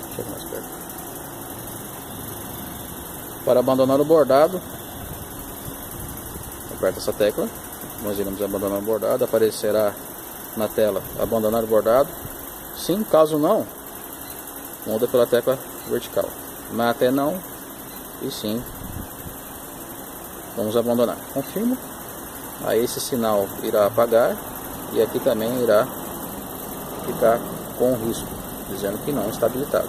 Chega mais perto. Para abandonar o bordado, aperta essa tecla. Nós iremos abandonar o bordado. Aparecerá na tela abandonar o bordado. Sim, caso não, muda pela tecla vertical. Mas até não, e sim, vamos abandonar. Confirmo. Aí esse sinal irá apagar e aqui também irá ficar com risco, dizendo que não está habilitado.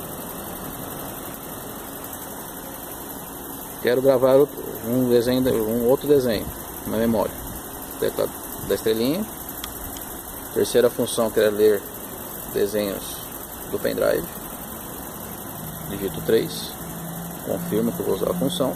Quero gravar um outro desenho na memória. Tecla da estrelinha. Terceira função, quero ler desenhos do pendrive. Digito 3. Confirmo que eu vou usar a função.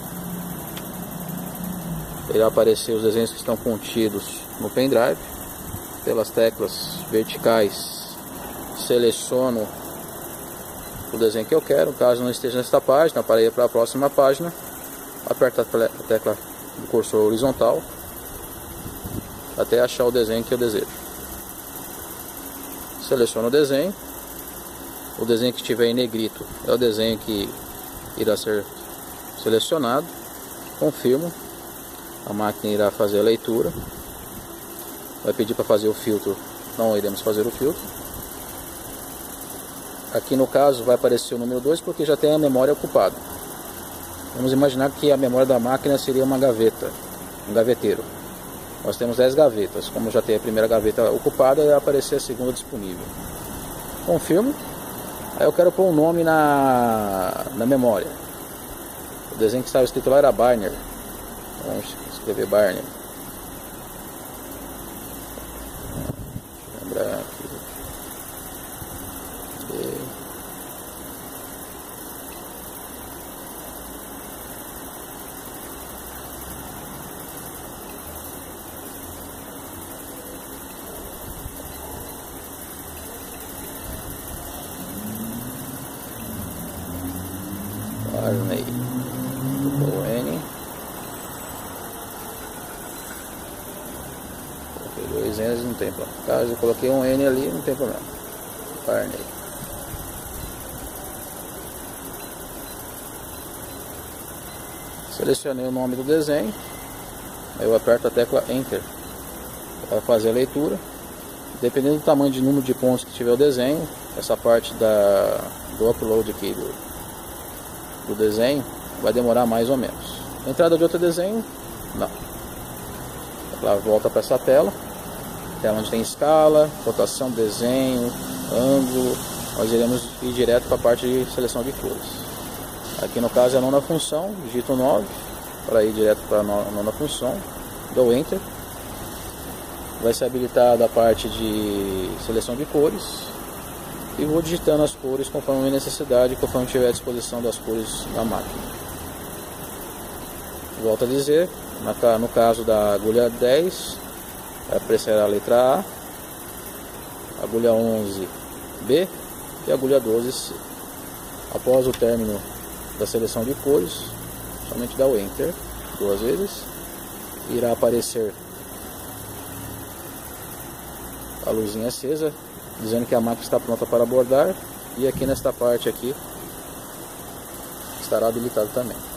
Irá aparecer os desenhos que estão contidos no pendrive. Pelas teclas verticais, seleciono o desenho que eu quero. Caso não esteja nesta página, para ir para a próxima página, aperto a tecla do cursor horizontal até achar o desenho que eu desejo. Seleciono o desenho. O desenho que estiver em negrito é o desenho que irá ser selecionado. Confirmo. A máquina irá fazer a leitura. Vai pedir para fazer o filtro. Não iremos fazer o filtro. Aqui no caso vai aparecer o número 2 porque já tem a memória ocupada. Vamos imaginar que a memória da máquina seria uma gaveta, um gaveteiro. Nós temos 10 gavetas. Como já tem a primeira gaveta ocupada, vai aparecer a segunda disponível. Confirmo. Aí eu quero pôr um nome na memória. O desenho que estava escrito lá era Barney. Vamos escrever Barney. Lembrar aqui. Barney. O N. Coloquei 2 N's, não tem problema. Caso eu coloquei um N ali, não tem problema. Barney. Selecionei o nome do desenho. Aí eu aperto a tecla Enter para fazer a leitura. Dependendo do tamanho de número de pontos que tiver o desenho, essa parte do upload aqui do desenho vai demorar mais ou menos. Entrada de outro desenho, não. Ela volta para essa tela onde tem escala, rotação, desenho, ângulo. Nós iremos ir direto para a parte de seleção de cores. Aqui no caso é a nona função, digito 9 para ir direto para a nona função, dou Enter. Vai ser habilitada a parte de seleção de cores. E vou digitando as cores conforme a minha necessidade, conforme tiver à disposição das cores na máquina. Volto a dizer, no caso da agulha 10, vai aparecer a letra A, agulha 11 B e agulha 12 C. Após o término da seleção de cores, somente dá o Enter 2 vezes, irá aparecer a luzinha acesa, dizendo que a máquina está pronta para bordar, e aqui nesta parte aqui estará habilitado também.